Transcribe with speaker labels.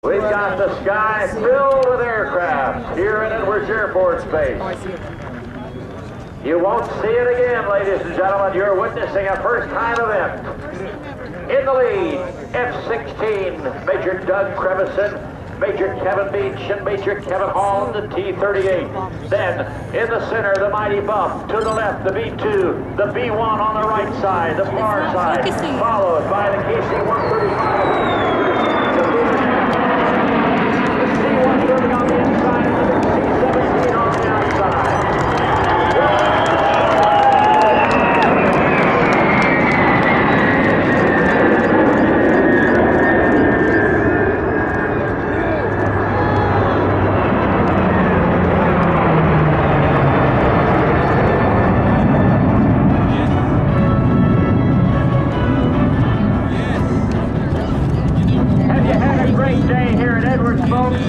Speaker 1: We've got the sky filled with aircraft here in Edwards Air Force Base. You won't see it again, ladies and gentlemen. You're witnessing a first-time event. In the lead, F-16, Major Doug Crevison, Major Kevin Beach, and Major Kevin Hall in the T-38. Then, in the center, the Mighty Buff. To the left, the B-2, the B-1 on the right side, the far side, followed by the KC-135. The C-130 on the inside, and the C-17 on the outside. Folks,